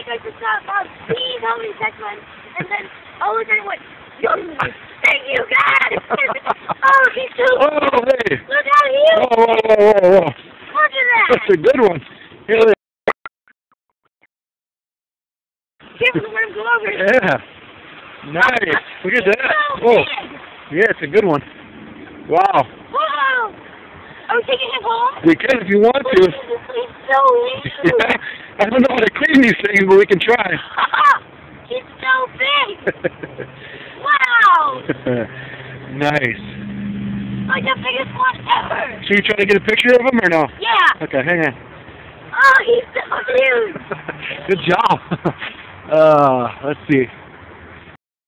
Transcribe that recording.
guys to stop. Mom, please help me catch one. And then all of a sudden went, thank you, God. Oh, he's so Oh, hey. Look how huge. Whoa. Look at that. That's a good one. Here, Give him let him go over. yeah. Nice. Look at that. So Oh, big. yeah, it's a good one. Wow. Wow. Are we taking him home? We can if you want to. He's so huge. Yeah. I don't know how to clean these things, but we can try. He's so big. Wow. Nice. Like the biggest one ever. So you trying to get a picture of him or no? Yeah. Okay, hang on. Oh, he's so huge. Good job. Let's see.